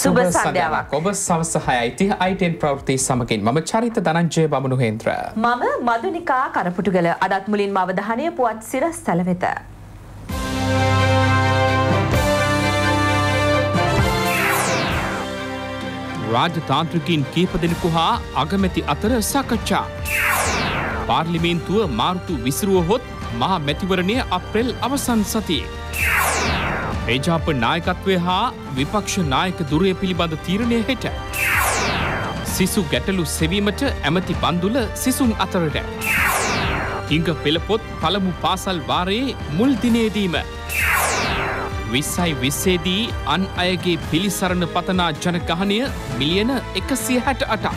සුබ සන්ධ්‍යාවක්. ඔබ සවස් 6යි 30යි ප්‍රවෘත්ති සමගින් මම චරිත ධනංජය බමුණුහේන්ද්‍ර. මම මදුනිකා කරපුටුගල. අදත් මුලින්ම අවධානය පුවත් සිරස්තල වෙත. රාජතාන්ත්‍රිකයින් කීප දෙනෙකු හා අගමැති අතර සාකච්ඡා. පාර්ලිමේන්තුව මාර්තු විසිරුවහොත් මහා මැතිවරණය අප්‍රේල් අවසන් සතියේ. එජාප නායකත්වය හා විපක්ෂ නායක දුරය පිළිබඳ තීරණය හෙට. සිසු ගැටලු සෙවීමට ඇමති බන්දුල සිසුන් අතරට. හිඟ පෙළපොත් පළමු පාසල් වාරයේ මුල් දිනේදීම. 20දී අන් අයගේ පිළිසරණ පතනා ජනගහනය මිලියන 168ක්.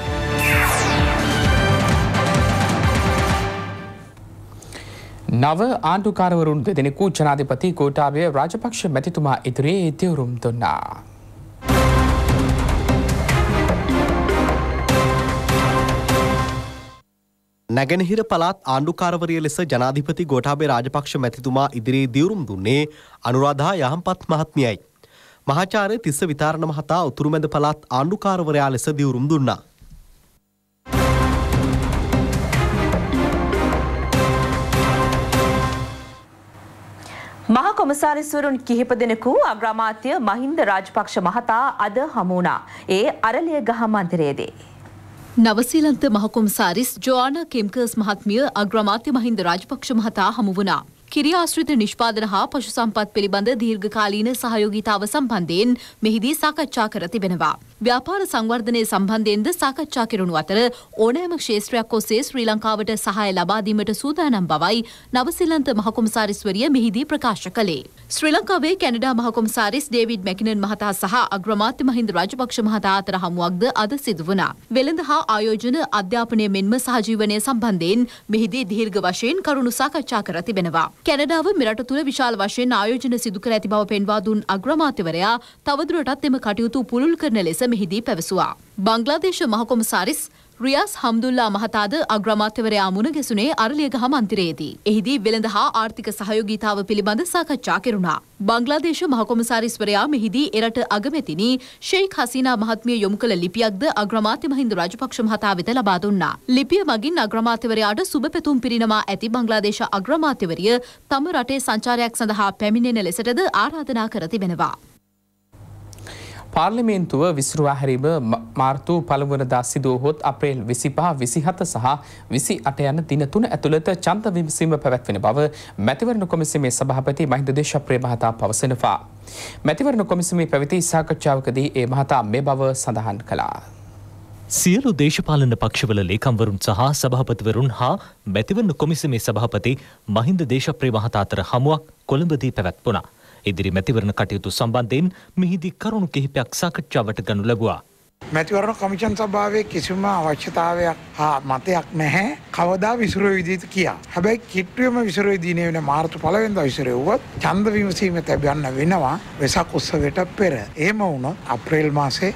නව ආණ්ඩුකාරවරුන් දෙදෙනෙකු ජනාධිපති ගෝඨාභය රාජපක්ෂ මැතිතුමා ඉදිරියේ තීව්‍රුම් දුන්නා. නැගෙනහිර පළාත් ආණ්ඩුකාරවරිය ලෙස ජනාධිපති ගෝඨාභය රාජපක්ෂ මැතිතුමා ඉදිරියේ දියුරුම් දුන්නේ අනුරාධා යහම්පත් මහත්මියයි. මහාචාර්ය තිස්ස විතාරණ මහතා උතුරුමැද පළාත් ආණ්ඩුකාරවරයා ලෙස දියුරුම් දුන්නා. මහා කොමසාරිස්වරුන් කිහිප දෙනෙකු අග්‍රාමාත්‍ය මහින්ද රාජපක්ෂ මහතා අද හමු වුණා. ඒ අරලියගහ මන්දිරයේදී. නවසීලන්ත මහකොමසාරිස් ජෝආනා කෙම්කර්ස් මහත්මිය අග්‍රාමාත්‍ය මහින්ද රාජපක්ෂ මහතා හමු වුණා. කිරියාශ්‍රිත නිෂ්පාදන හා පශු සම්පත් පිළිබඳ දීර්ඝකාලීන සහයෝගීතාව සම්බන්ධයෙන් මෙහිදී සාකච්ඡා කර තිබෙනවා. ව්‍යාපාර සංවර්ධනය සම්බන්ධයෙන්ද සාකච්ඡා කෙරුණු අතර ඕනෑම ක්ෂේත්‍රයක් ඔස්සේ ශ්‍රී ලංකාවට සහාය ලබා දීමට සූදානම් බවයි නවසීලන්ත මහකොමසාරිස්වරිය මෙහිදී ප්‍රකාශ කළේ. ශ්‍රී ලංකාවේ කැනඩා මහකොමසාරිස් ඩේවිඩ් මැකිනන් මහතා සහ අග්‍රාමාත්‍ය මහින්ද රාජපක්ෂ මහතා අතර හමුවක්ද අද සිදු වුණා. වෙළඳ හා ආයෝජන අධ්‍යාපනය මෙන්ම සහජීවනය සම්බන්ධයෙන් මෙහිදී දීර්ඝ වශයෙන් කරුණු සාකච්ඡා කර තිබෙනවා. කැනඩාව මෙරට තුළ විශාල වශයෙන් ආයෝජන සිදු කර ඇති බව පෙන්වා දුන් අග්‍රාමාත්‍යවරයා තවදුරටත් එම කටයුතු පුළුල් කරන ලෙස මෙහිදී පැවසුවා. බංග්ලාදේශ මහකොමසාරිස් රියාස් හම්දුල්ලා මහතාද අග්‍රාමාත්‍යවරයා මුණ ගැසුනේ අරලියගහ මන්දිරයේදී. එහිදී වෙළඳ හා ආර්ථික සහයෝගීතාව පිළිබඳ සාකච්ඡා කෙරුණා. බංග්ලාදේශ මහකොමසාරිස්වරයා මෙහිදී එරට අගමැතිනි ෂෙයික් හසීනා මහත්මිය යොමු කළ ලිපියක්ද අග්‍රාමාත්‍ය මහින්ද රාජපක්ෂ මහතා වෙත ලබා දුන්නා. ලිපිය මගින් අග්‍රාමාත්‍යවරයාට සුබ පැතුම් පිරිනමා ඇති බංග්ලාදේශ අග්‍රාමාත්‍යවරිය තම රටේ සංචාරයක් සඳහා පැමිණෙන ලෙසටද ආරාධනා කර තිබෙනවා. පාර්ලිමේන්තුව විසිරුවා හැරීම මාර්තු පළමුවනදා සිදුවහොත් අප්‍රේල් 25, 27 සහ 28 යන දින 3 ඇතුළත ඡන්ද විමසීම පැවැත්වෙන බව මැතිවරණ කොමිසමේ සභාපති මහින්ද දේශප්‍රිය මහතා පවසනවා. මැතිවරණ කොමිසමේ පැවති සාකච්ඡාවකදී ඒ මහතා මේ බව සඳහන් කළා. සියලු දේශපාලන පක්ෂවල ලේකම්වරුන් සහ සභාපතිවරුන් හා මැතිවරණ කොමිසමේ සභාපති මහින්ද දේශප්‍රිය මහතා අතර හමුවක් කොළඹදී පැවැත්වුණා. ඉදිරි මැතිවරණ කටයුතු සම්බන්ධයෙන් මෙහිදී කරුණු කිහිපයක් සාකච්ඡාවට ගනු ලැබුවා. මැතිවරණ කොමිෂන් සභාවේ කිසිම අවශ්‍යතාවයක් හා මතයක් නැහැ කවදා විසිරුව විදිහට කියා. හැබැයි කිට්ටුවේම විසිරුව දිනේ වෙන මාර්තු 1 වෙනිදා විසිරුවොත් ඡන්ද විමසීම තැබන්න වෙනවා වෙසක් උත්සවයට පෙර. එහෙම වුණොත් අප්‍රේල් මාසේ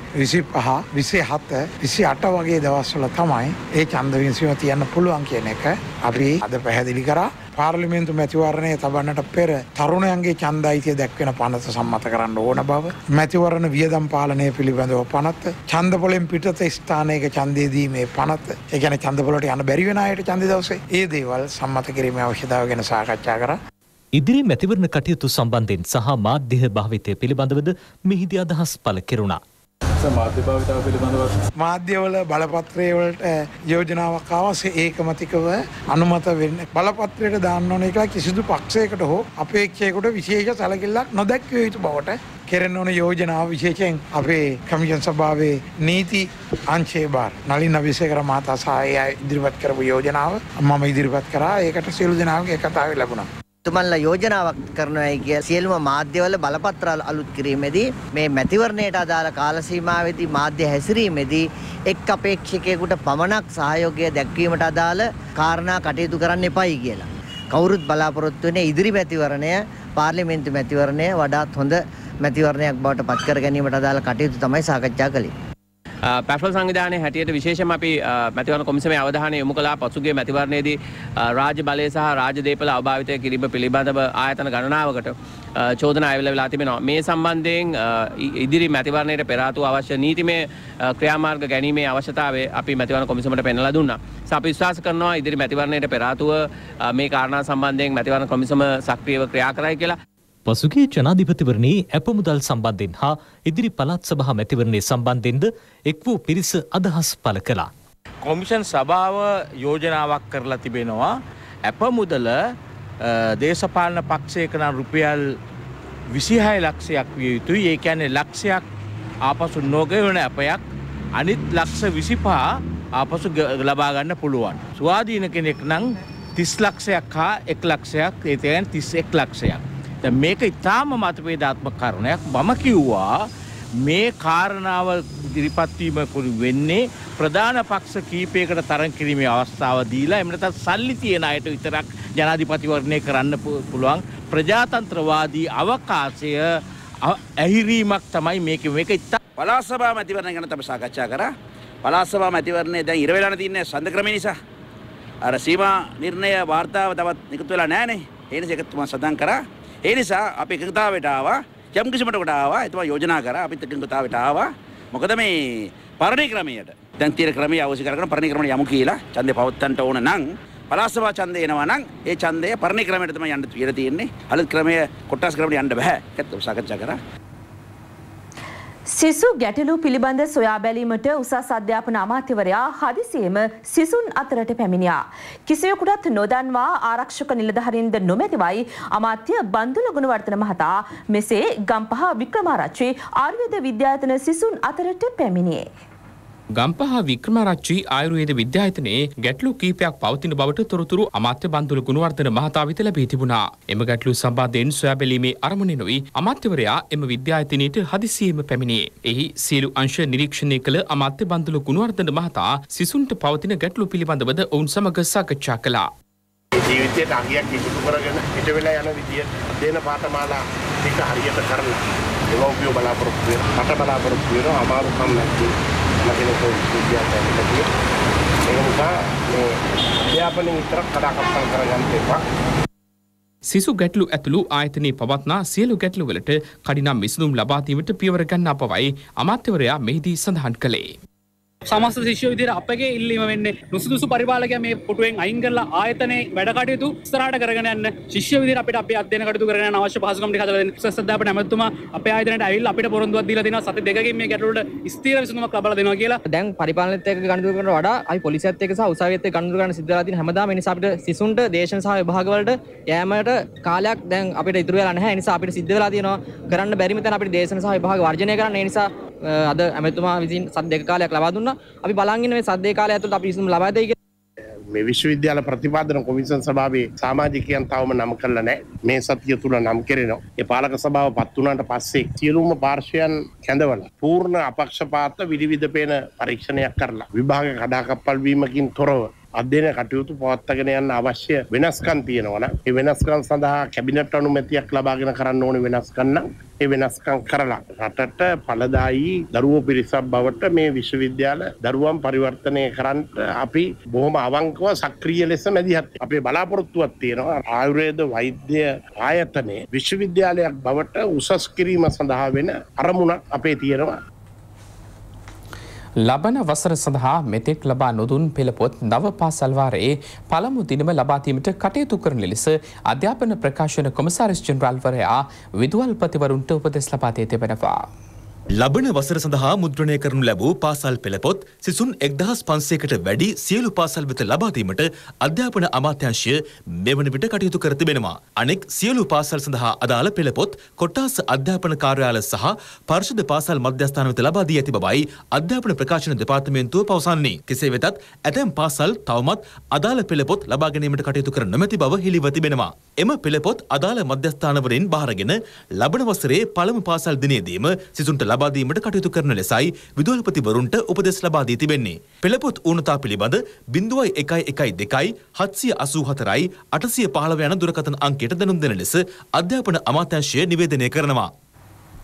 25, 27, 28 වගේ දවස්වල තමයි ඒ ඡන්ද විමසීම තියන්න පුළුවන් කියන එක අපි අද පැහැදිලි කරා. පාර්ලිමේන්තු මැතිවරණය තබන්නට පෙර තරුණයන්ගේ ඡන්ද අයිතිය දැක්වෙන පනත සම්මත කරන්න ඕන බව, මැතිවරණ වියදම් පාලනය පිළිබඳව පනත, ඡන්ද පොලෙන් පිටත ස්ථානයක ඡන්දය දීමේ පනත, ඒ කියන්නේ ඡන්ද පොලට යන්න බැරි වෙන අයට ඡන්ද දවසේ ඒ දේවල් සම්මත කිරීමේ අවශ්‍යතාවය ගැන සාකච්ඡා කරා. ඉදිරි මැතිවරණ කටයුතු සම්බන්ධයෙන් සහ මාධ්‍ය භාවිතය පිළිබඳවද මෙහිදී අදහස් පළ කෙරුණා. මාධ්‍ය භාවිතාව පිළිබඳව මාධ්‍යවල බලපත්‍රය වලට යෝජනාවක් අවශ්‍ය ඒකමතිකව අනුමත වෙන්නේ බලපත්‍රයට දාන්න ඕන එක කිසිදු පක්ෂයකට හෝ අපේක්ෂයකට විශේෂ සැලකිල්ලක් නොදැක්විය යුතු බවට කෙරෙන්න ඕන යෝජනාව විශේෂයෙන් අපේ කමිෂන් සභාවේ නීති අංශයේ බාර නලින් අබිසේකර මහතා සහ ඉදිරිපත් කරපු යෝජනාව මම ඉදිරිපත් කරා. ඒකට සියලු දෙනාගේ එකතාවය ලැබුණා. තුමන්ලා යෝජනාවක් කරනවායි කිය සියලුම මාධ්‍යවල බලපත්‍ර අලුත් කිරීමේදී මේ මැතිවරණයට අදාළ කාල සීමාවෙදී මාධ්‍ය හැසිරීමේදී එක් අපේක්ෂකයෙකුට පමණක් සහයෝගය දැක්වීමට අදාළ කාරණා කටයුතු කරන්න එපයි කියලා. කවුරුත් බලාපොරොත්තු වෙන්නේ ඉදිරි මැතිවරණය පාර්ලිමේන්තු මැතිවරණය වඩාත් හොඳ මැතිවරණයක් බවට පත් කර ගැනීමට අදාළ කටයුතු තමයි සාකච්ඡා කළේ. පැට්‍රෝල් සංවිධානයේ හැටියට විශේෂයෙන්ම අපි මැතිවරණ කොමිසමේ අවධානය යොමු කළා පසුගිය මැතිවරණයේදී රාජ්‍ය බලය සහ රාජ්‍ය දේපල අභාවිතය කිරීම පිළිබඳව ආයතන ගණනාවකට චෝදනා ඇවිල්ලා වෙලා තිබෙනවා. මේ සම්බන්ධයෙන් ඉදිරි මැතිවරණයට පෙර ආතුව අවශ්‍ය නීතිමය ක්‍රියාමාර්ග ගැනීමේ අවශ්‍යතාවය අපි මැතිවරණ කොමිසමට පෙන්වලා දුන්නා. අපි විශ්වාස කරනවා ඉදිරි මැතිවරණයට පෙර ආතුව මේ කාරණා සම්බන්ධයෙන් මැතිවරණ කොමිසම සක්‍රියව ක්‍රියා කරයි කියලා. පසුගිය ජනාධිපතිවරණයේ ඇපමුදල් සම්බන්ධයෙන් හා ඉදිරි පළාත් සභා මැතිවරණයේ සම්බන්ධයෙන්ද එක් වූ පිරිස අදහස් පළ කළා. කොමිෂන් සභාව යෝජනාවක් කරලා තිබෙනවා ඇපමුදල දේශපාලන පක්ෂයක නම් රුපියල් 26 ලක්ෂයක් විය යුතුයි. ඒ කියන්නේ ලක්ෂයක් ආපසු නොගෙවන අපයක් අනිත් ලක්ෂ 25 ආපසු ලබා ගන්න පුළුවන්. ස්වාධීන කෙනෙක් නම් 30 ලක්ෂයක් හා 1 ලක්ෂයක් ඒ කියන්නේ 31 ලක්ෂයක්. දැන් මේක ඉතාම මතභේදාත්මක කාරණයක්. මම කිව්වා මේ කාරණාව ඉදිරිපත් වීම වෙන්නේ ප්‍රධාන පක්ෂ කීපයකට තරම් කිරීමේ අවස්ථාව දීලා එහෙම නැත්නම් සල්ලි තියන අයට විතරක් ජනාධිපතිවරණය කරන්න පුළුවන් ප්‍රජාතන්ත්‍රවාදී අවකාශය ඇහිරීමක් තමයි මේක පළාත් සභා මැතිවරණය ගැන අපි සාකච්ඡා කරා. පළාත් සභා මැතිවරණය දැන් ඉර වෙලා තියෙන සඳ ක්‍රම නිසා අර සීමා නිර්ණය වාර්තාව තවත් නිකුත් වෙලා නැහනේ. ඒ නිසා ඒක තුමා සඳහන් කරා. ඒ නිසා අපි එකඟතාවයට ආවා. යම් කිසි මටකට ආවා. එතුමා යෝජනා කරා. අපිත් එකඟතාවයට ආවා. මොකද මේ පරණ ක්‍රමයට දැන් තියෙන ක්‍රමයේ අවශ්‍ය කරගෙන පරණ ක්‍රමයට යමු කියලා ඡන්දේ පවත්වන්නට ඕන නම් පළාත් සභා ඡන්දේ එනවා නම් ඒ ඡන්දය පරණ ක්‍රමයට තමයි යන්න කියලා තියෙන්නේ. අලුත් ක්‍රමය කොටස් ක්‍රමයට යන්න බෑ. ඒකත් සාකච්ඡා කරා. සිසු ගැටලු පිළිබඳ සොයා බැලීමට උසස් අධ්‍යාපන අමාත්‍යවරයා හදිසියෙම සිසුන් අතරට පැමිණියා. කිසිවෙකුටත් නොදන්වා ආරක්ෂක නිලධාරීන්ද නොමැතිවයි අමාත්‍ය බන්දුල ගුණවර්ධන මහතා මෙසේ ගම්පහ වික්‍රමාරච්චි ආයුර්වේද විද්‍යායතන සිසුන් අතරට පැමිණියේ. ගම්පහ වික්‍රමාරච්චි ආයුර්වේද විද්‍යායතනයේ ගැටලු කීපයක් පවතින බවට තොරතුරු අමාත්‍ය බන්දුල ගුණවර්ධන මහතා වෙත ලැබී තිබුණා. එම ගැටලු සම්බන්ධයෙන් සොයා බැලීමේ අරමුණෙනුයි අමාත්‍යවරයා එම විද්‍යායතනයට හදිසියෙම පැමිණියේ. එහි සියලු අංශ නිරීක්ෂණය කළ අමාත්‍ය බන්දුල ගුණවර්ධන මහතා සිසුන්ට පවතින ගැටලු පිළිබඳවද ඔවුන් සමග සාකච්ඡා කළා. ජීවිතයට අගයක් ඉදිරි කරගෙන පිට වෙලා යන විදිය දෙන පාඨමාලා ටික හරියට කරලා දෙමව්පියෝ බලාපොරොත්තු වෙන රට බලාපොරොත්තු වෙන අමාරුකම් නැති මැදිනකෝ විද්‍යාලයකදී ඒ නිසා මේ අධ්‍යාපනයේ විතර කඩාකප්පල් කරගන්න එපා. සිසු ගැටලු ඇතුළු ආයතනයේ පවත්නා සියලු ගැටලු වලට කඩිනම් විසඳුම් ලබා දීමට පියවර ගන්නා බවයි අමාත්‍යවරයා මෙහිදී සඳහන් කළේ. සමස්ත ශිෂ්‍ය විදිහට අපගේ ඉල්ලීම වෙන්නේ නුසුදුසු පරිපාලකයා මේ පුටුවෙන් අයින් කරලා ආයතනයේ වැඩ කටයුතු ඉස්සරහට කරගෙන යන්න ශිෂ්‍ය විදිහට අපිට අපේ අධ්‍යයන කටයුතු කරගෙන යන අවශ්‍ය පහසුකම් ටික හදලා දෙන්න. උසස් අධ්‍යාපන ඇමතුමා අපේ ආයතනයට ඇවිල්ලා අපිට පොරොන්දුවක් දීලා දෙනවා සති දෙකකින් මේ ගැටලු වලට ස්ථීර විසඳුමක් ලබා දෙනවා කියලා. දැන් පරිපාලනයත් එක්ක ගණන් කරනවට වඩා අපි පොලිසියත් එක්ක සහ උසාවියත් එක්ක ගණන් කරන සිද්ධ වෙලා තියෙන හැමදාම ඒ නිසා අපිට සිසුන්ට දේශන සහ විභාග වලට යෑමට කාලයක් දැන් අපිට ඉතුරු වෙලා නැහැ. ඒ නිසා අපිට සිද්ධ වෙලා තියෙනවා කරන්න බැරිම තැන අපිට දේශන සහ විභාග වර්ජනය කරන්න. ඒ නිසා අද ඇමතුමා විසින් සත් දෙක කාලයක් ලබා දුන්නා. අපි බලන් ඉන්නේ මේ සත් දෙක කාලය ඇතුළත අපි විසඳුම් ලබා දෙයි කියලා. මේ විශ්වවිද්‍යාල ප්‍රතිපාදන කොමිෂන් සභාවේ සමාජිකයන් තවම නම් කරලා නැහැ. මේ සතිය තුල නම් කෙරෙනවා. ඒ පාලක සභාව පත් වුණාට පස්සේ සියලුම පාර්ශ්වයන් කැඳවලා පූර්ණ අපක්ෂපාත විවිධ පේන පරීක්ෂණයක් කරලා විභාග කඩාකප්පල් වීමකින් තොරව අධ්‍යයන කටයුතු පවත්වාගෙන යන්න අවශ්‍ය වෙනස්කම් තියෙනවා නම් ඒ වෙනස්කම් සඳහා කැබිනට් අනුමැතියක් ලබාගෙන කරන්න ඕනේ වෙනස්කම් නම් ඒ වෙනස්කම් කරලා රටට ඵලදායී දරුවෝ පිරිසක් බවට මේ විශ්වවිද්‍යාල දරුවන් පරිවර්තනය කරන්න අපි බොහොම අවංකව සක්‍රීය ලෙස මැදිහත් අපේ බලාපොරොත්තුවක් තියෙනවා ආයුර්වේද වෛද්‍ය ආයතනයේ විශ්වවිද්‍යාලයක් බවට උසස් කිරීම සඳහා වෙන අරමුණක් අපේ තියෙනවා. ලබන වසර සඳහා මෙතෙක් ලබා නොදුන් පෙළපොත් නව පාසල් වාරයේ පළමු දිනම ලබා දීමට කටයුතු කරන ලෙස අධ්‍යාපන ප්‍රකාශන කොමසාරිස් ජෙනරාල්වරයා විදුහල්පතිවරුන්ට උපදෙස් ලබා දී තිබෙනවා. ලබන වසර සඳහා මුද්‍රණය කරනු ලැබූ පාසල් පෙළපොත් සිසුන් 1500කට වැඩි සියලු පාසල් වෙත ලබා දීමට අධ්‍යාපන අමාත්‍යාංශය මෙවන විට කටයුතු කර තිබෙනවා. අනෙක් සියලු පාසල් සඳහා අදාළ පෙළපොත් කොට්ටාස අධ්‍යාපන කාර්යාලය සහ පරිශුද්ධ පාසල් මධ්‍යස්ථාන වෙත ලබා දී ඇති බවයි අධ්‍යාපන ප්‍රකාශන දෙපාර්තමේන්තුව පවසන්නේ. කෙසේ වෙතත් ඇතැම් පාසල් තවමත් අදාළ පෙළපොත් ලබා ගැනීමට කටයුතු කර නොමැති බව හෙළිව තිබෙනවා. එම පෙළපොත් අදාළ මධ්‍යස්ථානවලින් බාරගෙන ලබන වසරේ පළමු පාසල් දිනයේදීම සිසුන්ට ලබා දීමට කටයුතු කරන ලෙසයි විදුහල්පතිවරුන්ට උපදෙස් ලබා දී තිබෙන්නේ. පෙළපොත් ඌනතා පිළිබඳ 0112 784 815 යන දුරකථන අංකයට දැනුම් දෙන ලෙස අධ්‍යාපන අමාත්‍යාංශය නිවේදනය කරනවා.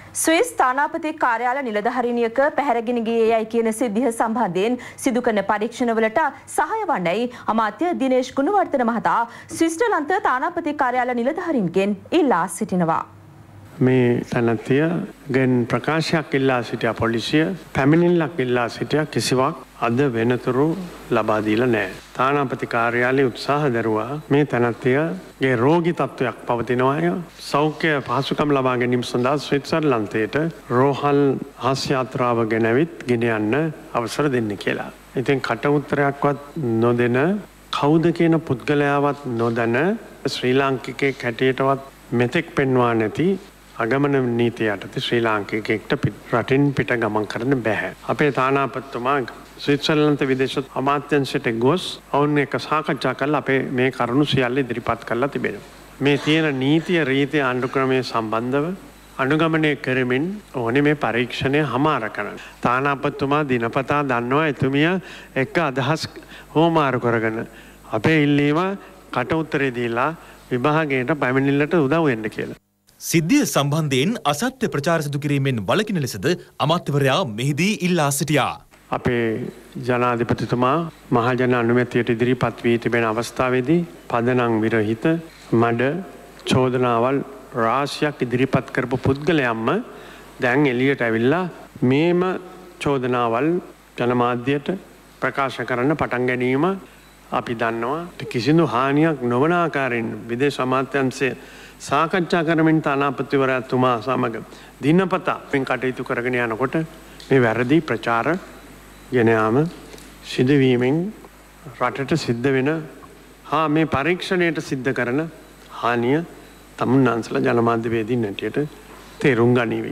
ස්විස් තානාපති කාර්යාල නිලධාරීනියක පැහැරගෙන ගියේ යයි කියන සිද්ධිය සම්බන්ධයෙන් සිදු කරන පරීක්ෂණවලට සහාය වන්නයි අමාත්‍ය දිනේෂ් ගුණවර්ධන මහතා ස්විස්ටර්ලන්ත තානාපති කාර්යාල නිලධාරීන්ගෙන් ඉල්ලා සිටිනවා. මේ තැනැත්තිය ගෙන් ප්‍රකාශයක් ඉල්ලා සිටියා පොලිසිය පැමිණිල්ලක් ඉල්ලා සිටියා කිසිවක් අද වෙනතුරු ලබා දීලා නැහැ. තානාපති කාර්යාලයේ උත්සාහ දරුවා මේ තැනැත්තියගේ රෝගී තත්ත්වයක් පවතිනවා. සෞඛ්‍ය පහසුකම් ලබා ගැනීම සඳහා ස්විට්සර්ලන්තයට රෝහල් හස් යාත්‍රාව ගෙනවිත් ගෙන යන්න අවසර දෙන්න කියලා. ඉතින් කට උත්තරයක්වත් නොදෙන කවුද කියන පුද්ගලයාවත් නොදැන ශ්‍රී ලාංකිකයෙක් හැටියටවත් මෙතෙක් පෙන්වා නැති අගමන නීතිය යටතේ ශ්‍රී ලාංකිකයෙක්ට රටින් පිට ගමන් කරන්න බැහැ. අපේ තානාපතිතුමා ස්විට්සර්ලන්ත විදේශ අමාත්‍යාංශයට ගොස් ඔවුන් එක්ක සාකච්ඡා කරලා අපේ මේ කරුණු සියල්ල ඉදිරිපත් කරලා තිබෙනවා. මේ තියෙන නීතිය රීතිය අනුක්‍රමයේ සම්බන්ධව අනුගමනය කරමින් ඕනේ මේ පරීක්ෂණය හමාර කරන්න. තානාපතිතුමා දිනපතා දන්නවා එතුමිය එක්ක අදහස් හෝමාරු කරගෙන අපේ ඉල්ලීම කට උත්තරේ දීලා විභාගයට පැමිණිල්ලට උදව් වෙන්න කියලා. සිද්ධිය සම්බන්ධයෙන් අසත්‍ය ප්‍රචාර සිදු කිරීමෙන් වළකින ලෙසද අමාත්‍යවරයා මෙහිදී ඉල්ලා සිටියා. අපේ ජනාධිපතිතුමා මහජන අනුමැතියට ඉදිරිපත් වී තිබෙන අවස්ථාවේදී පදනම් විරහිත මඩ චෝදනාවල් රාශියක් ඉදිරිපත් කරපු පුද්ගලයන්ම දැන් එළියට ඇවිල්ලා මේම චෝදනාවල් ජනමාධ්‍යයට ප්‍රකාශ කරන්න පටන් ගැනීම අපි දන්නවා. කිසිදු හානියක් නොවන ආකාරයෙන් විදේශ අමාත්‍යාංශයේ සාකච්ඡා කරමින් තානාපතිවරයාතුමා සමග දිනපතා මෙන් කටයුතු කරගෙන යනකොට මේ වැරදි ප්‍රචාර ගෙන යාම සිදුවීමෙන් රටට සිද්ධ වෙන මේ පරීක්ෂණයට සිද්ධ කරන හානිය තමුන්නාන්සලා ජනමාධ්‍යවේදීන් හැටියට තේරුම් ගනිවි.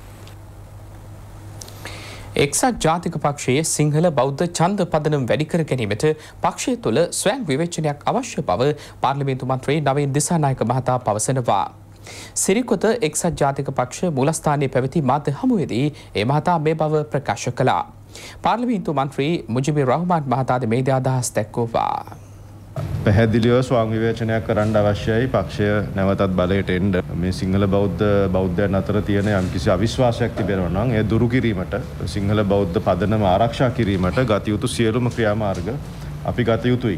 එක්සත් ජාතික පක්ෂයේ සිංහල බෞද්ධ ඡන්ද පදනම් වැඩි කර ගැනීමට පක්ෂය තුළ ස්වයං විවේචනයක් අවශ්‍ය බව පාර්ලිමේන්තු මන්ත්‍රී නවීන් දිසානායක මහතා පවසනවා. සිරිකොත එක්සත් ජාතික පක්ෂ මූලස්ථානයේ පැවති මාධ්‍ය හමුවේදී ඒ මහතා මේ බව ප්‍රකාශ කළා. පාර්ලිමේන්තු මන්ත්‍රී මුජිබුර් රහ්මාන් මහතාද මේ අදහස් දැක්වුවා. පැහැදිලිව ස්වයං විවේචනයක් කරන්න අවශ්‍යයි. පක්ෂය නැවතත් බලයට එන්න මේ සිංහල බෞද්ධයන් අතර තියෙන යම්කිසි අවිශ්වාසයක් තිබෙනවා නම් ඒ දුරු කිරීමට සිංහල බෞද්ධ පදනම ආරක්ෂා කිරීමට ගත යුතු සියලුම ක්‍රියාමාර්ග අපි ගත යුතුයි.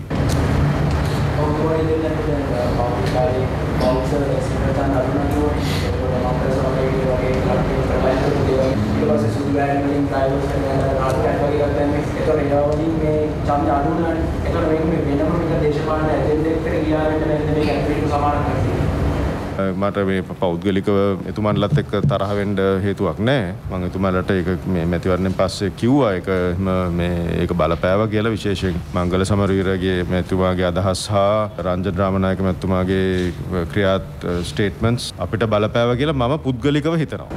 මට මේ පෞද්ගලිකව එතුමන්ලත් එක්ක තරහ වෙන්න හේතුවක් නැහැ. මම එතුමාලට ඒක මේ මැතිවරණයෙන් පස්සේ කිව්වා ඒක බලපෑවා කියලා. විශේෂයෙන් මංගල සමරවීරගේ මැතිතුමාගේ අදහස් හා රංජන් රාමනායක මැතිතුමාගේ ක්‍රියාත් ස්ටේට්මන්ට්ස් අපිට බලපෑවා කියලා මම පුද්ගලිකව හිතනවා.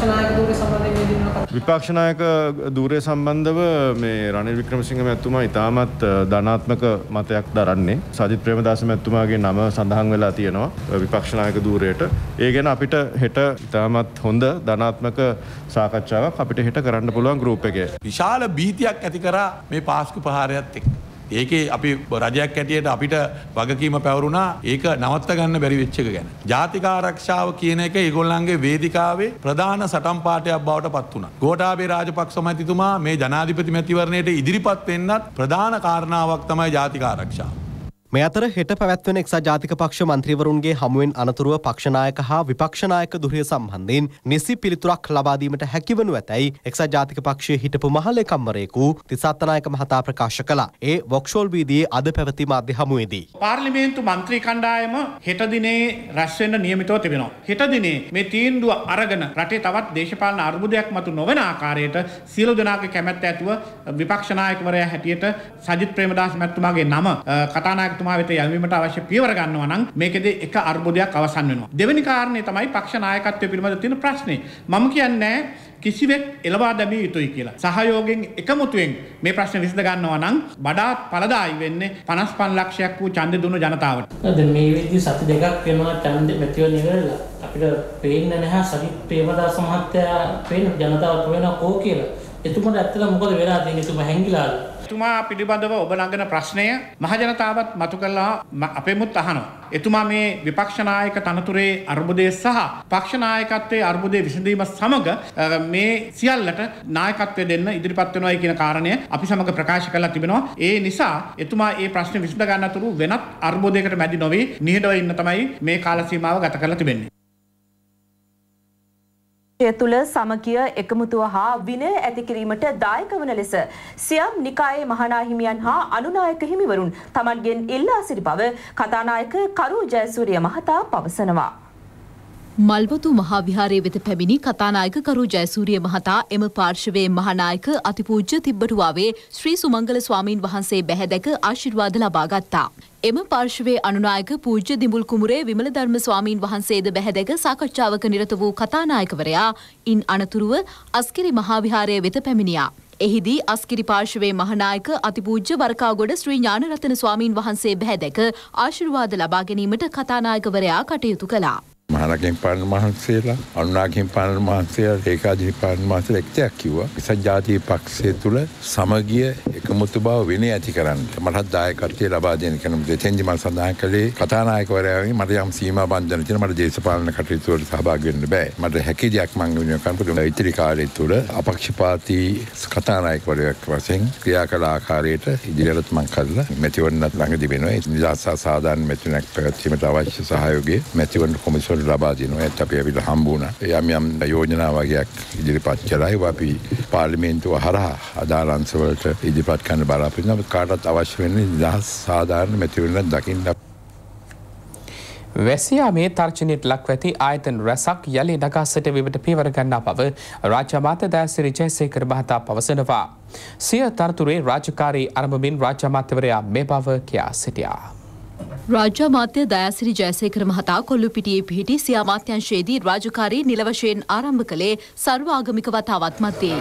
විපක්ෂ නායක ධූරය සම්බන්ධව මේ රනිල් වික්‍රමසිංහ මැතිතුමා ඉතාමත් ධනාත්මක මතයක් දරන්නේ. සජිත් ප්‍රේමදාස මැතිතුමාගේ නම සඳහන් වෙලා තියෙනවා විපක්ෂ නායක ධූරයට. ඒ ගැන අපිට හෙට ඉතාමත් හොඳ ධනාත්මක සාකච්ඡාවක් අපිට හෙට කරන්න පුළුවන් ගෲප් එකේ. විශාල භීතියක් ඇති කරා මේ පාස්කු ප්‍රහාරයත් එක්ක. ඒකේ අපි රජයක් හැටියට අපිට වගකීම පැවරුණා ඒක නවත්ත ගන්න බැරි වෙච්ච එක ගැන. ජාතික ආරක්ෂාව කියන එක ඒගොල්ලන්ගේ වේදිකාවේ ප්‍රධාන සටන් පාඨයක් බවට පත් වුණා. ගෝඨාභය රාජපක්ෂ මැතිතුමා මේ ජනාධිපති මැතිවරණයට ඉදිරිපත් වෙන්නත් ප්‍රධාන කාරණාවක් තමයි ජාතික ආරක්ෂාව. මේ අතර හෙට පැවැත්වෙන එක්සත් ජාතික පක්ෂ මන්ත්‍රීවරුන්ගේ හමුවෙන් අනතුරුව පක්ෂ නායක හා විපක්ෂ නායක ධුරය සම්බන්ධයෙන් නිසි පිළිතුරක් ලබා දීමට හැකිවනු ඇතැයි එක්සත් ජාතික පක්ෂයේ හිටපු මහලේකම්වරයෙකු තිසාත්තනායක මහතා ප්‍රකාශ කළා. ඒ වොක්ෂෝල් වීදියේ අද පැවති මාධ්‍ය හමුවේදී පාර්ලිමේන්තු මන්ත්‍රී කණ්ඩායම හෙට දිනේ රැස් වෙන්න නියමිතව තිබෙනවා. හෙට දිනේ මේ තීන්දුව අරගෙන රටේ තවත් දේශපාලන අර්බුදයක් මතු නොවන ආකාරයට සියලු දෙනාගේ කැමැත්ත ඇතුව විපක්ෂ නායකවරයා හැටියට සජිත් ප්‍රේමදාස මැතිතුමාගේ නම කතානායක වෙත යැවීමට අවශ්‍ය පියවර ගන්නවා නම් මේකෙදී එක අර්බුදයක් අවසන් වෙනවා. දෙවෙනි කාරණේ තමයි පක්ෂ නායකත්වය පිළිබඳ තියෙන ප්‍රශ්නේ. මම කියන්නේ කිසිවෙක් එළවා දැමිය යුතුයි කියලා. සහයෝගයෙන් එකමුතුවෙන් මේ ප්‍රශ්න විසඳ ගන්නවා නම් වඩාත් ඵලදායී වෙන්නේ 55 ලක්ෂයක් වූ ඡන්දෙ දුන්නු ජනතාවට. දැන් මේ විදිහේ සති දෙකක් වෙනවා ඡන්දෙ මෙතිවන ඉවරලා. අපිට පේන්නේ නැහැ සජිත් ප්‍රේමදාස මහත්තයා පේන ජනතාවට වෙන කෝ කියලා. එතුමට ඇත්තට මොකද වෙලා තියෙන්නේ? එතුමා හැංගිලාද? එතුමා පිළිබඳව ඔබ නගන ප්‍රශ්නය මහජනතාවත් මතු කළා අපෙමුත් අහනවා. එතුමා මේ විපක්ෂ නායක තනතුරේ අර්බුදය සහ පක්ෂ නායකත්වයේ අර්බුදය විසඳීම සමග මේ සියල්ලට නායකත්වය දෙන්න ඉදිරිපත් වෙනවා කියන කාරණය අපි සමග ප්‍රකාශ කරලා තිබෙනවා. ඒ නිසා එතුමා මේ ප්‍රශ්න විසඳ ගන්න අතුරු වෙනත් අර්බුදයකට මැදි නොවි නිහඬව ඉන්න තමයි මේ කාල සීමාව ගත කරලා තිබෙන්නේ. තුළ සමගිය එකමුතුව හා විනය ඇති කිරීමට දායක වන ලෙස සියම් නිකායේ මහානාහිමියන් හා අනුනායක හිමිවරුන් තමන්ගෙන් ඉල්ලා සිටි බව කතානායක කරු ජයසූරිය මහතා පවසනවා. මල්වතු මහා විහාරයේ වෙත පැමිණි කතානායක කරු ජයසූරිය මහතා එම පාර්ශවයේ මහානායක අතිපූජ්‍ය තිබ්බටුවාවේ ශ්‍රී සුමංගල ස්වාමීන් වහන්සේ බැහැදැක ආශිර්වාද ලබා ගත්තා. එම පාර්ශවයේ අනුනායක පූජ්‍ය දිඹුල් කුමරේ විමල ධර්ම ස්වාමීන් වහන්සේද බැහැදැක සාකච්ඡාවක නිරත වූ කතානායකවරයා ඉන් අනතුරුව අස්කිරි මහා විහාරයේ වෙත පැමිණියා. එහිදී අස්කිරි පාර්ශවයේ මහානායක අතිපූජ්‍ය වරකාගොඩ ශ්‍රී ඥානරතන ස්වාමීන් වහන්සේ බැහැදැක ආශිර්වාද ලබා ගැනීමට කතානායකවරයා කටයුතු කළා. මහානායකයන් පාලන මහන්සියලා අනුනායකයන් පාලන මහන්සියලා ඒකාධිපති පාලන මහන්සියලා එක්තයක් කිව්වා විසත් ජාතික පක්ෂය තුල සමගිය එකමුතු බව විනය ඇති කරන්න මටත් දායකත්වය ලබා දෙන්න කියන දෙතෙන්දි මම සඳහන් කළේ කතානායකවරයාගෙන් මට යම් සීමා බන්ධන තියෙනවා මට දේශපාලන කටයුතු වලට සහභාගී වෙන්න බෑ මට හැකි දෙයක් මම විනය කරන්න පුළුවන් ඉතිරි කාලය තුල අපක්ෂපාතී කතානායකවරයෙක් වශයෙන් ක්‍රියා කළ ආකාරයට ඉදිරියට මම කළා මැතිවරණත් ළඟදී වෙනවා ඒ නිසා සාධාරණ මැතිවරණයක් පැවැත්වීමට අවශ්‍ය සහයෝගය මැතිවරණ කොමිසම ලබා දෙනවා. ඒත් අපි අපිට හම්බ වුණා. යම් යෝජනා වගේක් ඉදිරිපත් කළා. ඒක අපි පාර්ලිමේන්තුව හරහා අදාළ අංශවලට ඉදිරිපත් කරන්න බලාපොරොත්තු වෙනවා. කාටත් අවශ්‍ය වෙන්නේ නිදහස් සාධාරණ මැතිවරණ දකින්න. වැසියාමේ තර්ජනයට ලක්ව ඇති ආයතන රැසක් යලි නගා සිටවීමට පියවර ගන්නා බව රාජ්‍ය අමාත්‍ය දයාසිරි ජයසේකර මහතා පවසනවා. සිය තනතුරේ රාජකාරී ආරම්භමින් රාජ්‍ය අමාත්‍යවරයා මේ බව කියා සිටියා. රාජ්‍ය අමාත්‍ය දයාසිරි ජයසේකර මහතා කොල්ලුපිටියේ පිහිටි සිය අමාත්‍යංශයේදී රාජකාරී නිල වශයෙන් ආරම්භ කළේ සර්වාගමික වතාවත් මැදේ.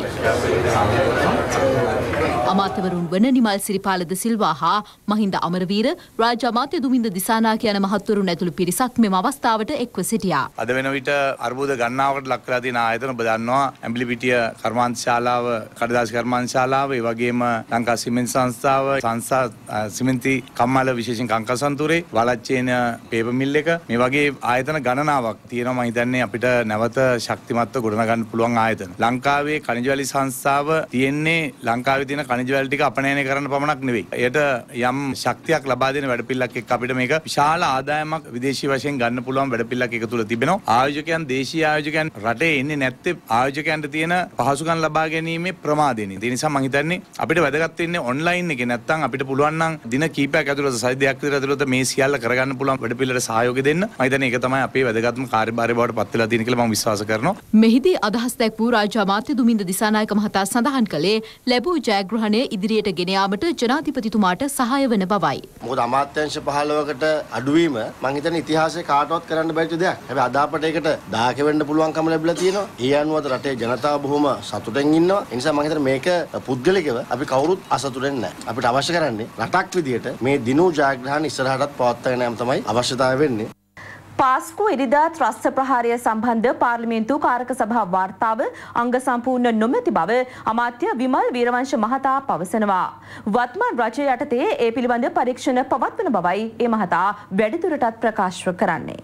අමාත්‍යවරුන් වන නිමල් සිරිපාලද සිල්වා හා මහින්ද අමරවීර රාජ්‍ය අමාත්‍ය දුමින්ද දිසානායක යන මහත්වරුන් ඇතුළු පිරිසක් මෙම අවස්ථාවට එක්ව සිටියා. අද වෙන විට අර්බුද ගණනාවකට ලක් කරලා තියෙන ආයතන ඔබ දන්නවා ඇම්බිලිපිටිය කර්මාන්ත ශාලාව කඩදාසි කර්මාන්ත ශාලාව ඒ වගේම ලංකා සිමෙන්ති සංස්ථාව සිමෙන්ති කම්මල විශේෂයෙන් කංකසන්තුරේ වලච්චේන පේපර් මිල් එක මේ වගේ ආයතන ගණනාවක් තියෙනවා මම හිතන්නේ අපිට නැවත ශක්තිමත්ව ගොඩනගන්න පුළුවන් ආයතන. ලංකාවේ ඛනිජ වැලි සංස්ථාව තියෙන්නේ ලංකාවේ තියෙන ඛනිජ වැලි ටික අපනයනය කරන්න පමණක් නෙවෙයි. එයට යම් ශක්තියක් ලබා දෙන වැඩපිළිවෙලක් එක්ක අපිට මේක විශාල ආදායමක් විදේශී වශයෙන් ගන්න පුළුවන් වැඩපිළිවෙලක් එක තුල තිබෙනවා. ආයෝජකයන් දේශීය ආයෝජකයන් රටේ එන්නේ නැත්තේ ආයෝජකයන්ට තියෙන පහසුකම් ලබා ගැනීමේ ප්‍රමාදෙනි. ඒ නිසා මම හිතන්නේ අපිට වැදගත් වෙන්නේ ඔන්ලයින් එකේ නැත්තම් අපිට පුළුවන් නම් දින කීපයක් ඇතුළත සති දෙකක් විතර ඇතුළත මේ සියල්ල කරගන්න පුළුවන් වැඩපිළිවෙලට සහයෝගය දෙන්න. මම හිතන්නේ ඒක තමයි අපේ වැදගත්ම කාර්යභාරය බවට පත් වෙලා තියෙන කියලා මම විශ්වාස කරනවා. මෙහිදී අදහස් දැක්වූ රාජ්‍ය අමාත්‍ය දුමින්ද දිසානායක මහතා සඳහන් කළේ ලැබූ ජයග්‍රහණය ඉදිරියට ගෙන යාමට ජනාධිපතිතුමාට සහාය වන බවයි. මොකද අමාත්‍යාංශ 15කට අඩුවීම මම හිතන්නේ ඉතිහාසයේ කාටවත් කරන්න බැරි දෙයක්. හැබැයි අද අපට ඒකට දායක වෙන්න පුළුවන්කම ලැබිලා තියෙනවා. ඒ අනුව රටේ ජනතාව බොහොම සතුටෙන් ඉන්නවා. ඒ නිසා මම හිතන්නේ මේක පුද්ගලිකව අපි කවුරුත් අසතුටෙන් නැහැ. අපිට අවශ්‍ය කරන්නේ රටක් විදියට මේ දිනු ජයග්‍රහණ ඉස්සරහටත් පවත්වාගෙන යාම තමයි අවශ්‍යතාවය වෙන්නේ. පාස්කු ඉරිදා ත්‍රස්ත ප්‍රහාරය සම්බන්ධ පාර්ලිමේන්තු කාරක සභා වාර්තාව අංග සම්පූර්ණ නොමැති බව අමාත්‍ය විමල් වීරවංශ මහතා පවසනවා. වත්මන් රජය යටතේ ඒ පිළිබඳ පරීක්ෂණ පවත්වන බවයි ඒ මහතා වැඩිදුරටත් ප්‍රකාශ කරන්නේ.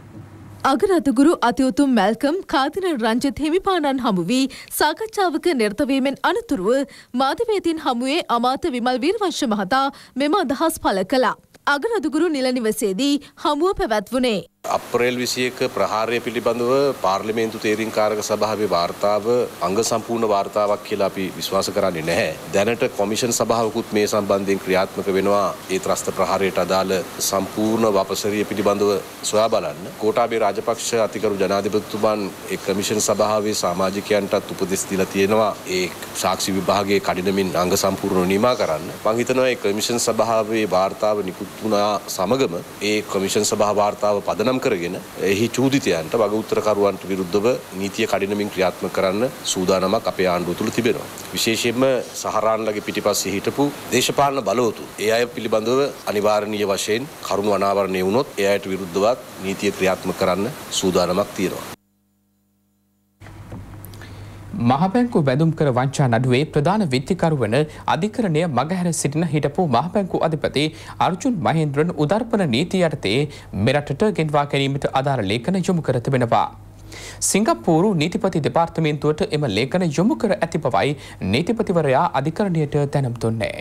අගරාධගුරු අතිඋතුම් මැල්කම් කාදින රංජිත් හිමිපාණන් හමු වී සාකච්ඡාවක නිරතවීමෙන් අනතුරුව මාධ්‍යවේදීන් හමුවේ අමාත්‍ය විමල් වීරවංශ මහතා මෙම අදහස් පළ කළා. අගරාධගුරු නිල නිවසේදී හමුව පැවැත්වුණේ. අප්‍රේල් 21 ප්‍රහාරය පිළිබඳව පාර්ලිමේන්තු තේරීම්කාරක සභාවේ වාර්තාව අංග සම්පූර්ණ වාර්තාවක් කියලා අපි විශ්වාස කරන්නේ නැහැ. දැනට කොමිෂන් සභාවකුත් මේ සම්බන්ධයෙන් ක්‍රියාත්මක වෙනවා. ඒ ත්‍රස්ත ප්‍රහාරයට අදාළ සම්පූර්ණ වපසරිය පිළිබඳව සොයා බලන්න. ගෝඨාභය රාජපක්ෂ අතිගරු ජනාධිපතිතුමන් ඒ කොමිෂන් සභාවේ සමාජිකයන්ටත් උපදෙස් දීලා තියෙනවා. ඒ සාක්ෂි විභාගයේ කඩිනමින් අංග සම්පූර්ණ නිමා කරන්න. මම හිතනවා ඒ කොමිෂන් සභාවේ වාර්තාව නිකුත් වුණා සමගම ඒ කොමිෂන් සභා වාර්තාව පදනම් කරගෙන එහි චූදිතයන්ට වග උත්තරකරුවන්ට විරුද්ධව නීතිය කඩිනමින් ක්‍රියාත්මක කරන්න සූදානමක් අපේ ආණ්ඩුව තුළ තිබෙනවා. විශේෂයෙන්ම සහරාන්ලගේ පිටිපස්සේ හිටපු දේශපාලන බලවතුන් ඒ අය පිළිබඳව අනිවාර්යනීය වශයෙන් කරුණු අනාවරණය වුණොත් ඒ අයට විරුද්ධව නීතිය ක්‍රියාත්මක කරන්න සූදානමක් තියෙනවා. මහබැංකු බැඳුම් කර වංචා නඩුවේ ප්‍රධාන විත්තිකරු වන අධිකරණය මගහැර සිටින හිටපු මහබැංකු අධිපති අර්ජුන් මහේන්ද්‍රන් උදර්පන නීතිය යටතේ මෙරටට ගෙන්වා ගැනීමට අදාළ ලේඛන යොමු කර තිබෙනවා. සිංගප්පූරු නීතිපති දෙපාර්තමේන්තුවට එම ලේඛන යොමු කර ඇති බවයි නීතිපතිවරයා අධිකරණයට දැනුම් දුන්නේ.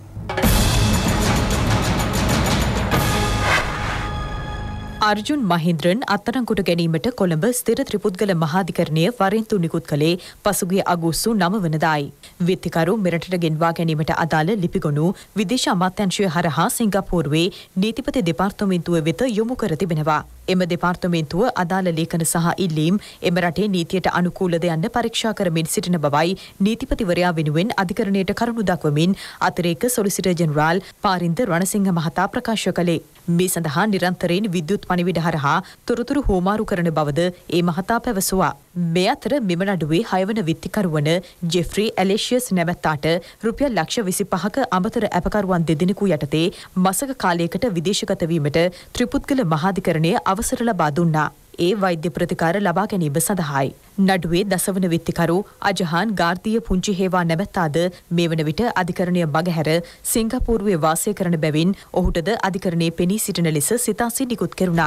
අර්ජුන් මහින්ද්‍රන් අත්අඩංගුවට ගැනීමට කොළඹ ස්ථිර ත්‍රිපුද්ගල මහාධිකරණය වරෙන්තු නිකුත් කළේ පසුගිය අගෝස්තු 9 වෙනිදායි. විත්තිකරු මෙරටට ගෙන්වා ගැනීමට අදාළ ලිපිගොනු විදේශ අමාත්‍යාංශය හරහා සිංගප්පූරුවේ නීතිපති දෙපාර්තමේන්තුව වෙත යොමු කර තිබෙනවා. එම දෙපාර්තමේන්තුව අදාළ ලේඛන සහ ඉල්ලීම් එම රටේ නීතියට අනුකූලද යන්න පරීක්ෂා කරමින් සිටින බවයි නීතිපතිවරයා වෙනුවෙන් අධිකරණයට කරුණු දක්වමින් අතිරේක සොලිසිටර් ජෙනරාල් පාරින්ද රණසිංහ මහතා ප්‍රකාශ කළේ. මේ සඳහා නිරන්තරයෙන් විද්‍යුත් පණිවිඩ හරහා තොරතුරු හෝමාරු කරන බවද ඒ මහතා පැවසුවා. මේ අතර මෙම නඩුවේ 6 වන විත්තිකරු වන ජෙෆ්රි ඇලේෂියස් නැමැත්තාට රුපියල් ලක්ෂ 25ක අමතර අපකරුවන් දෙදෙනෙකු යටතේ මසක කාලයකට විදේශගත වීමට ත්‍රිපුද්ගල මහාධිකරණය අවසර ලබා දුන්නා. ඒ වෛද්‍ය ප්‍රතිකාර ලබා ගැනීම සඳහායි. නඩුවේ දසවන විත්තිකරු අජහාන් ගාර්දිය පුංචි හේවා නැමැත්තාද මේ වන විට අධිකරණය මගහැර සිංගප්පූරුවේ වාසය කරන බැවින් ඔහුටද අධිකරණයේ පෙනී සිටින ලෙස සිතාසි නිකුත් කෙරුණා.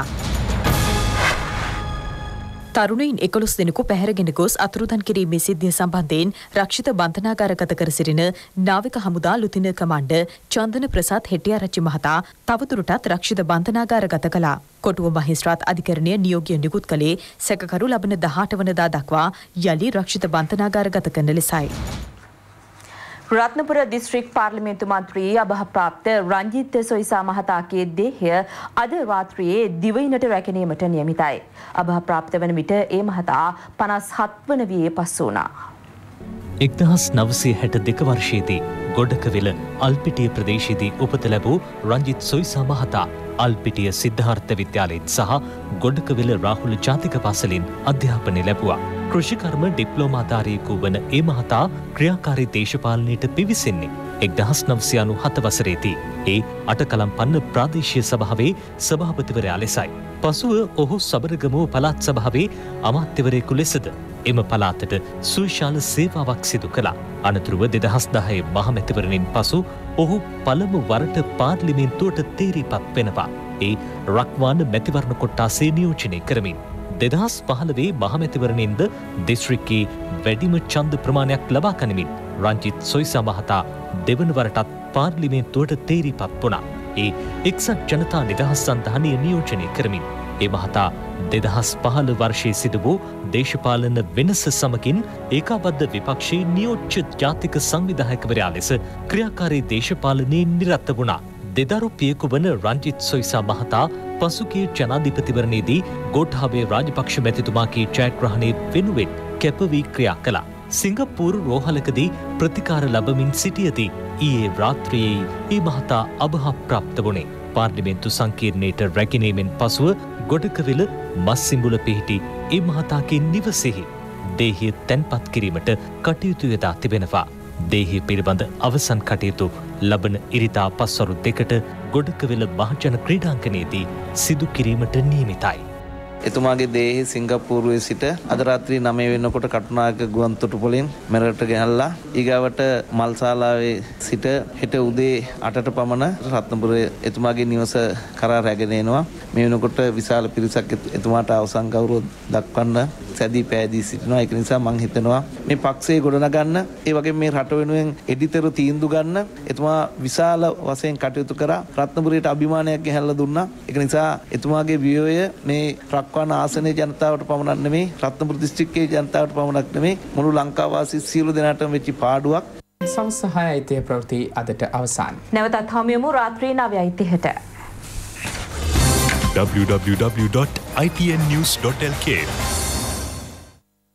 තරුණයින් 11 දෙනෙකු පැහැරගෙන ගොස් අතුරුදන් කිරීමේ සිද්ධිය සම්බන්ධයෙන් රක්ෂිත බන්ධනාගාරගත කර සිටින නාවික හමුදා ලුතින කමාන්ඩර් චන්දන ප්‍රසාද් හෙට්ටිආරච්චි මහතා තවදුරටත් රක්ෂිත බන්ධනාගාරගත කළා. කොටුව මහේස්ත්‍රාත් අධිකරණය නියෝගය නිකුත් කළේ සැකකරු ලබන 18 වනදා දක්වා යලි රක්ෂිත බන්ධනාගාරගත කරන ලෙසයි. රත්නපුර දිස්ත්‍රික් පාර්ලිමේන්තු මන්ත්‍රී අභාප්‍රාප්ත රංජිත් සොයිසා මහතාගේ දේහය අද රාත්‍රියේ දිවයිනට රැකෙනීමට නියමිතයි. අභාප්‍රාප්ත වන විට ඒ මහතා 57 වන වියේ පසු වුණා. 1962 වර්ෂයේදී ගොඩකවිල අල්පිටිය ප්‍රදේශයේදී උපත ලැබූ රංජිත් සොයිසා මහතා අල්පිටිය සිද්ධාර්ථ විද්‍යාලයෙන් සහ ගොඩකවිල රාහුල ජාතික පාසලෙන් අධ්‍යාපනය ලැබුවා. කෘෂිකර්ම ඩිප්ලෝමාධාරියෙකු වන ඒ මහතා ක්‍රියාකාරී දේශපාලනයට පිවිසෙන්නේ 1997 වසරේදී. ඒ අටකලම්පන්න ප්‍රාදේශීය සභාවේ සභාපතිවරයා ලෙසයි. පසුව ඔහු සබරගමුව පළාත් සභාවේ අමාත්‍යවරයෙකු ලෙසද එම පළාතට සුවිශාල සේවාවක් සිදු කළා. අනතුරුව 2010 මහමැතිවරණින් පසු ඔහු පළමු වරට පාර්ලිමේන්තුවට තේරීපත් වෙනවා. ඒ රක්වාන මැතිවරණ කොට්ටාසේ නියෝජනය කරමින් 2015 මහමැතිවරණින්ද දිස්ත්‍රික්කයේ වැඩිම ඡන්ද ප්‍රමාණයක් ලබා ගනිමින් රංජිත් සොයිසා මහතා දෙවන වරටත් පාර්ලිමේන්තුවට තේරීපත් වුණා. ඒ එක්සත් ජනතා නිදහස් සන්ධානය නියෝජනය කරමින් ඒ මහතා 2015 වර්ෂයේ සිදු වූ දේශපාලන වෙනස සමගින් ඒකාබද්ධ විපක්ෂයේ නියෝජ්‍ය ජාතික සංවිධායකවරයා ලෙස ක්‍රියාකාරී දේශපාලනයේ නිරත වුණා. දෙදරුපියෙකු වන රංජිත් සොයිසා මහතා පසුගිය ජනාධිපතිවරණයේදී ගෝඨාභය රාජපක්ෂ මැතිතුමාගේ ජයග්‍රහණය වෙනුවෙන් කැපවී ක්‍රියා කළා. සිංගප්පූරු රෝහලකදී ප්‍රතිකාර ලබමින් සිටියදී ඊයේ රාත්‍රියේ ඒ මහතා අභාප්‍රාප්ත වුණේ. පාර්ලිමේන්තු සංකීර්ණයට රැගෙනීමෙන් පසුව ගොඩකවිල මස්සිඹුල පිහිටි ඒ මහතාගේ නිවසේහි දේහය තැන්පත් කිරීමට කටයුතු යොදා තිබෙනවා. දේහය පිළිබඳ අවසන් කටයුතු ලබන ඉරිදා පස්වරු 2ට ගොඩකවිල මහජන ක්‍රීඩාංගණයේදී සිදු කිරීමට නියමිතයි. එතුමාගේ දේහය සිංගප්පූරුවේ සිට අද රාත්‍රී 9 වෙනකොට කටුනායක ගුවන්තොටුපොළින් මෙරට ගෙනල්ලා ඊගාවට මල්ශාලාවේ සිට හෙට උදේ 8ට පමණ රත්නපුරේ එතුමාගේ නිවස කරා රැගෙන එනවා. මේ වෙනකොට විශාල පිරිසක් එතුමාට අවසන් ගෞරව දක්වන්න සැදී පෑදී සිටිනවා. ඒක නිසා මම හිතනවා මේ පක්ෂයේ ගොඩනගන්න ඒ වගේම මේ රට වෙනුවෙන් එඩිතර තීන්දුව ගන්න එතුමා විශාල වශයෙන් කටයුතු කරා. රත්නපුරයට අභිමානයක් ගෙනල්ලා දුන්නා. ඒක නිසා එතුමාගේ වියෝය මේ රක්වාන ආසනයේ ජනතාවට පමණක් නෙමෙයි රත්නපුර දිස්ත්‍රික්කයේ ජනතාවට පමණක් නෙමෙයි මුළු ලංකාවාසී සියලු දෙනාටම වෙච්ච පාඩුවක්. සවස් 6:30 ප්‍රවෘත්ති අදට අවසන්. නැවතත් හමුවෙමු රාත්‍රී 9:30ට. www.itnnews.lk